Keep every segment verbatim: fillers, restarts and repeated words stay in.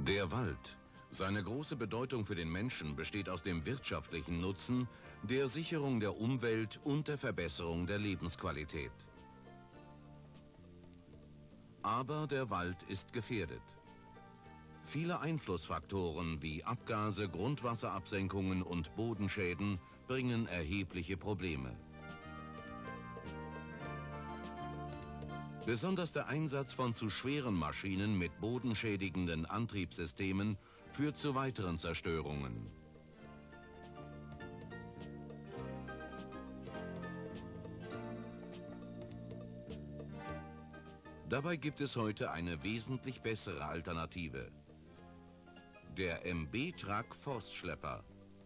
Der Wald. Seine große Bedeutung für den Menschen besteht aus dem wirtschaftlichen Nutzen, der Sicherung der Umwelt und der Verbesserung der Lebensqualität. Aber der Wald ist gefährdet. Viele Einflussfaktoren wie Abgase, Grundwasserabsenkungen und Bodenschäden bringen erhebliche Probleme. Besonders der Einsatz von zu schweren Maschinen mit bodenschädigenden Antriebssystemen führt zu weiteren Zerstörungen. Dabei gibt es heute eine wesentlich bessere Alternative. Der M B-Truck Forstschlepper.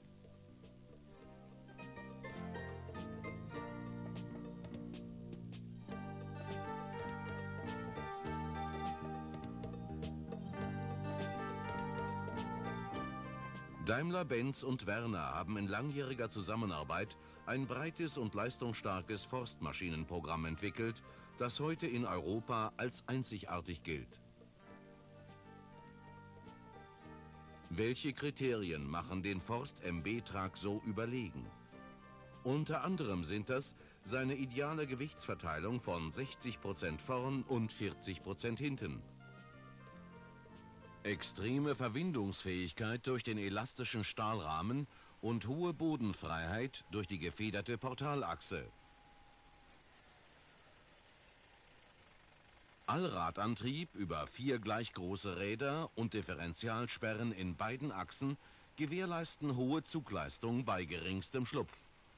Daimler-Benz und Werner haben in langjähriger Zusammenarbeit ein breites und leistungsstarkes Forstmaschinenprogramm entwickelt, das heute in Europa als einzigartig gilt. Welche Kriterien machen den Forst-M B-Truck so überlegen? Unter anderem sind das seine ideale Gewichtsverteilung von sechzig Prozent vorn und vierzig Prozent hinten. Extreme Verwindungsfähigkeit durch den elastischen Stahlrahmen und hohe Bodenfreiheit durch die gefederte Portalachse. Allradantrieb über vier gleich große Räder und Differentialsperren in beiden Achsen gewährleisten hohe Zugleistung bei geringstem Schlupf.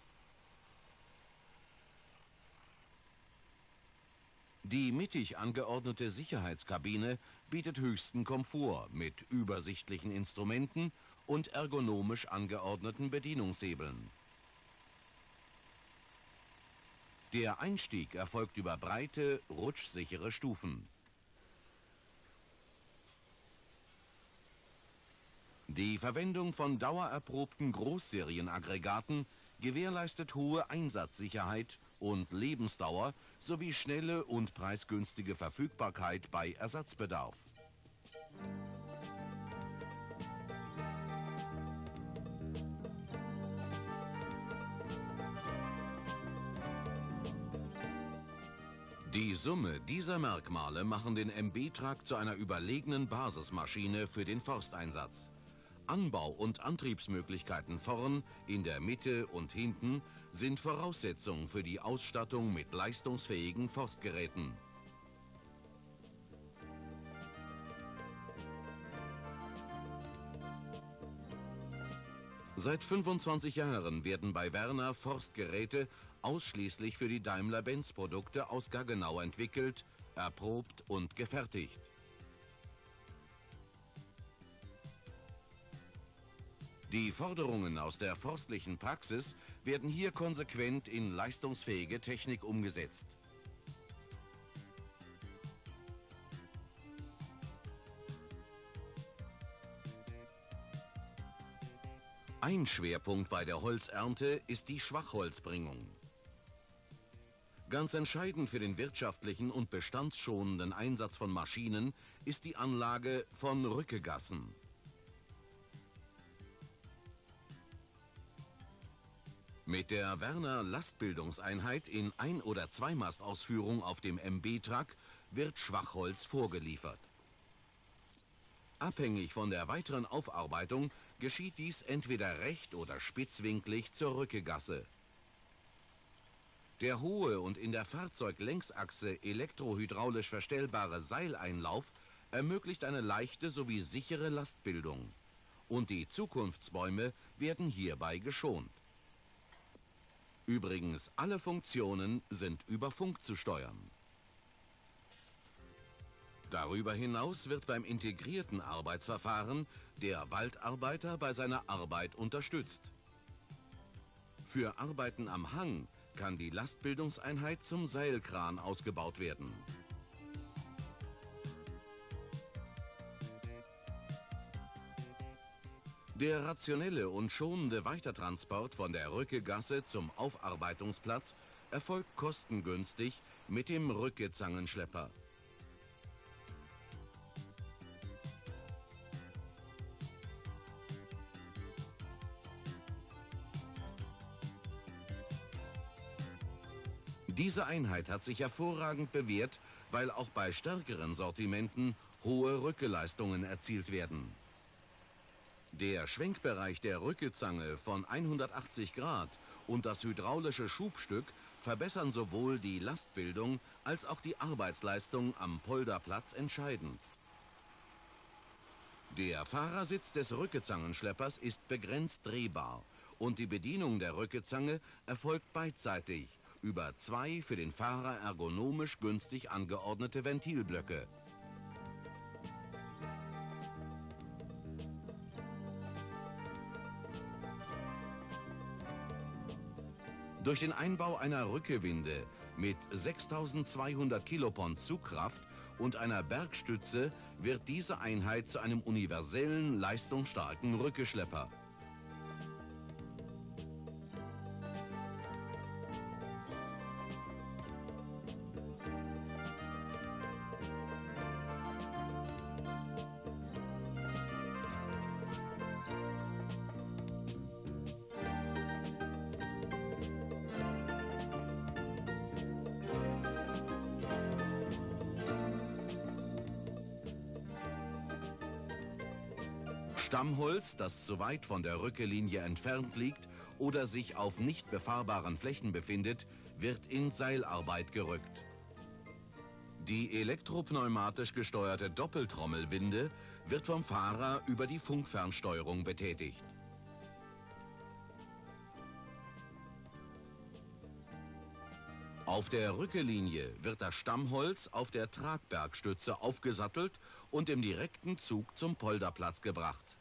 Die mittig angeordnete Sicherheitskabine bietet höchsten Komfort mit übersichtlichen Instrumenten und ergonomisch angeordneten Bedienungshebeln. Der Einstieg erfolgt über breite, rutschsichere Stufen. Die Verwendung von dauererprobten Großserienaggregaten gewährleistet hohe Einsatzsicherheit und Lebensdauer sowie schnelle und preisgünstige Verfügbarkeit bei Ersatzbedarf. Die Summe dieser Merkmale machen den M B-Truck zu einer überlegenen Basismaschine für den Forsteinsatz. Anbau- und Antriebsmöglichkeiten vorn, in der Mitte und hinten sind Voraussetzung für die Ausstattung mit leistungsfähigen Forstgeräten. Seit fünfundzwanzig Jahren werden bei Werner Forstgeräte ausschließlich für die Daimler-Benz-Produkte aus Gaggenau entwickelt, erprobt und gefertigt. Die Forderungen aus der forstlichen Praxis werden hier konsequent in leistungsfähige Technik umgesetzt. Ein Schwerpunkt bei der Holzernte ist die Schwachholzbringung. Ganz entscheidend für den wirtschaftlichen und bestandsschonenden Einsatz von Maschinen ist die Anlage von Rückegassen. Mit der Werner Lastbildungseinheit in Ein- oder Zweimastausführung auf dem M B-Truck wird Schwachholz vorgeliefert. Abhängig von der weiteren Aufarbeitung geschieht dies entweder recht- oder spitzwinklig zur Rückegasse. Der hohe und in der Fahrzeuglängsachse elektrohydraulisch verstellbare Seileinlauf ermöglicht eine leichte sowie sichere Lastbildung. Und die Zukunftsbäume werden hierbei geschont. Übrigens, alle Funktionen sind über Funk zu steuern. Darüber hinaus wird beim integrierten Arbeitsverfahren der Waldarbeiter bei seiner Arbeit unterstützt. Für Arbeiten am Hang kann die Lastbildungseinheit zum Seilkran ausgebaut werden. Der rationelle und schonende Weitertransport von der Rückegasse zum Aufarbeitungsplatz erfolgt kostengünstig mit dem Rückezangenschlepper. Diese Einheit hat sich hervorragend bewährt, weil auch bei stärkeren Sortimenten hohe Rückeleistungen erzielt werden. Der Schwenkbereich der Rückezange von hundertachtzig Grad und das hydraulische Schubstück verbessern sowohl die Lastbildung als auch die Arbeitsleistung am Polderplatz entscheidend. Der Fahrersitz des Rückezangenschleppers ist begrenzt drehbar und die Bedienung der Rückezange erfolgt beidseitig über zwei für den Fahrer ergonomisch günstig angeordnete Ventilblöcke. Durch den Einbau einer Rückewinde mit sechstausendzweihundert Kilopond Zugkraft und einer Bergstütze wird diese Einheit zu einem universellen, leistungsstarken Rückeschlepper. Stammholz, das zu weit von der Rückelinie entfernt liegt oder sich auf nicht befahrbaren Flächen befindet, wird in Seilarbeit gerückt. Die elektropneumatisch gesteuerte Doppeltrommelwinde wird vom Fahrer über die Funkfernsteuerung betätigt. Auf der Rückelinie wird das Stammholz auf der Tragbergstütze aufgesattelt und im direkten Zug zum Polderplatz gebracht.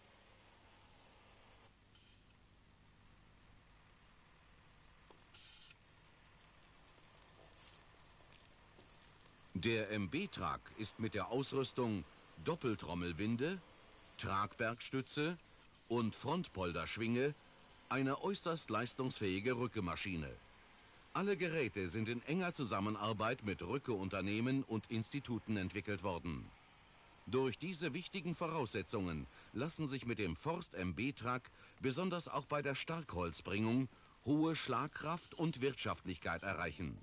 Der M B-Truck ist mit der Ausrüstung Doppeltrommelwinde, Tragbergstütze und Frontpolderschwinge eine äußerst leistungsfähige Rückemaschine. Alle Geräte sind in enger Zusammenarbeit mit Rückeunternehmen und Instituten entwickelt worden. Durch diese wichtigen Voraussetzungen lassen sich mit dem Forst M B-Truck besonders auch bei der Starkholzbringung hohe Schlagkraft und Wirtschaftlichkeit erreichen.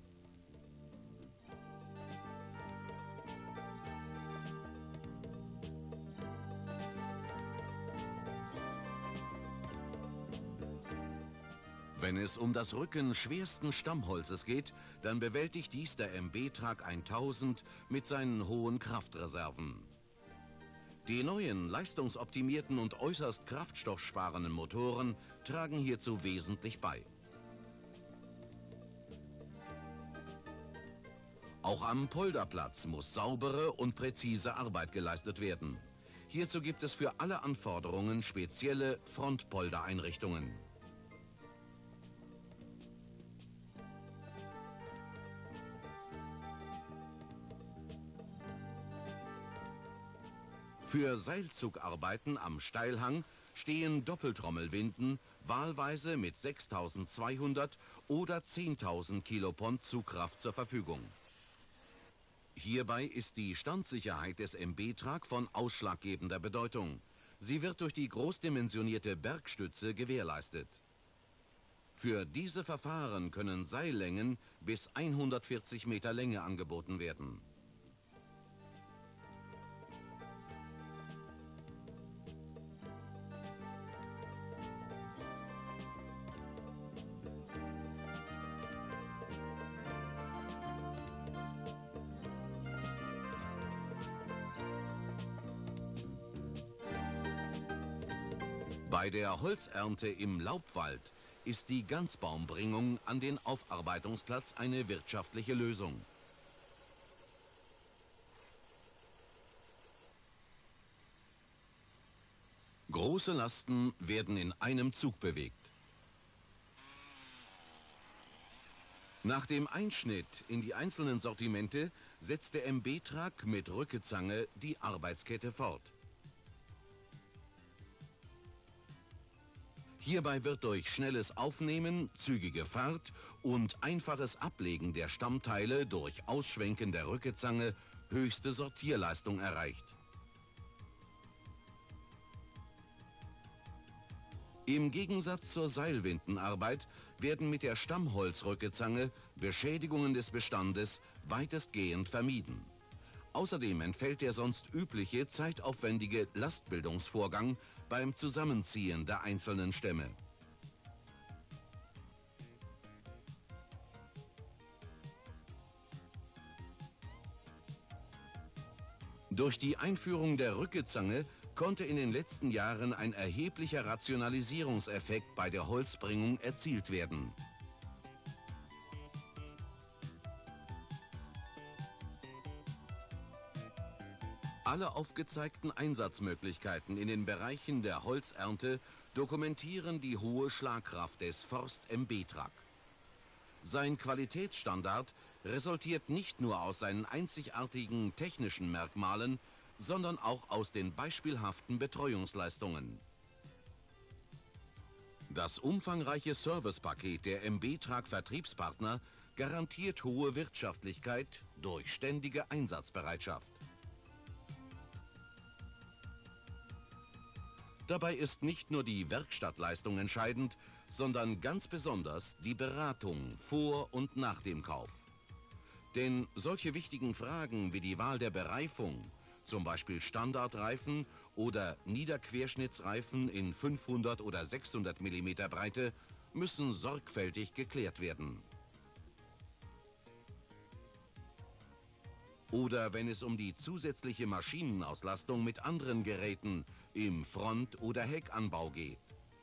Wenn es um das Rücken schwersten Stammholzes geht, dann bewältigt dies der M B-Truck tausend mit seinen hohen Kraftreserven. Die neuen, leistungsoptimierten und äußerst kraftstoffsparenden Motoren tragen hierzu wesentlich bei. Auch am Polderplatz muss saubere und präzise Arbeit geleistet werden. Hierzu gibt es für alle Anforderungen spezielle Frontpoldereinrichtungen. Für Seilzugarbeiten am Steilhang stehen Doppeltrommelwinden wahlweise mit sechstausendzweihundert oder zehntausend Kilopond Zugkraft zur Verfügung. Hierbei ist die Standsicherheit des M B-Truck von ausschlaggebender Bedeutung. Sie wird durch die großdimensionierte Bergstütze gewährleistet. Für diese Verfahren können Seillängen bis hundertvierzig Meter Länge angeboten werden. Bei der Holzernte im Laubwald ist die Ganzbaumbringung an den Aufarbeitungsplatz eine wirtschaftliche Lösung. Große Lasten werden in einem Zug bewegt. Nach dem Einschnitt in die einzelnen Sortimente setzt der M B-Truck mit Rückezange die Arbeitskette fort. Hierbei wird durch schnelles Aufnehmen, zügige Fahrt und einfaches Ablegen der Stammteile durch Ausschwenken der Rückezange höchste Sortierleistung erreicht. Im Gegensatz zur Seilwindenarbeit werden mit der Stammholzrückezange Beschädigungen des Bestandes weitestgehend vermieden. Außerdem entfällt der sonst übliche zeitaufwendige Lastbildungsvorgang beim Zusammenziehen der einzelnen Stämme. Durch die Einführung der Rückezange konnte in den letzten Jahren ein erheblicher Rationalisierungseffekt bei der Holzbringung erzielt werden. Alle aufgezeigten Einsatzmöglichkeiten in den Bereichen der Holzernte dokumentieren die hohe Schlagkraft des Forst M B-Truck. Sein Qualitätsstandard resultiert nicht nur aus seinen einzigartigen technischen Merkmalen, sondern auch aus den beispielhaften Betreuungsleistungen. Das umfangreiche Servicepaket der M B-Truck Vertriebspartner garantiert hohe Wirtschaftlichkeit durch ständige Einsatzbereitschaft. Dabei ist nicht nur die Werkstattleistung entscheidend, sondern ganz besonders die Beratung vor und nach dem Kauf. Denn solche wichtigen Fragen wie die Wahl der Bereifung, zum Beispiel Standardreifen oder Niederquerschnittsreifen in fünfhundert oder sechshundert Millimeter Breite, müssen sorgfältig geklärt werden. Oder wenn es um die zusätzliche Maschinenauslastung mit anderen Geräten im Front- oder Heckanbau geht.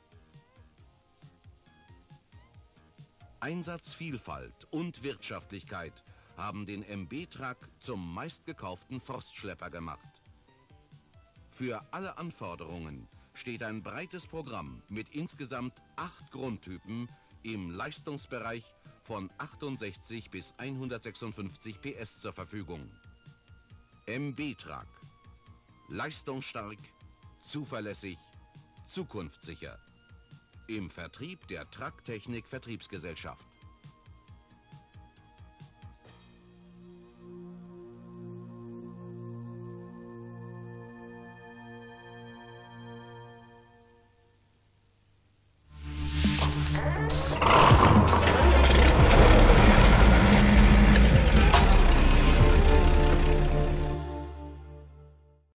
Einsatzvielfalt und Wirtschaftlichkeit haben den M B-Truck zum meistgekauften Forstschlepper gemacht. Für alle Anforderungen steht ein breites Programm mit insgesamt acht Grundtypen im Leistungsbereich von achtundsechzig bis hundertsechsundfünfzig P S zur Verfügung. M B-Truck. Leistungsstark, zuverlässig, zukunftssicher. Im Vertrieb der Trucktechnik Vertriebsgesellschaft.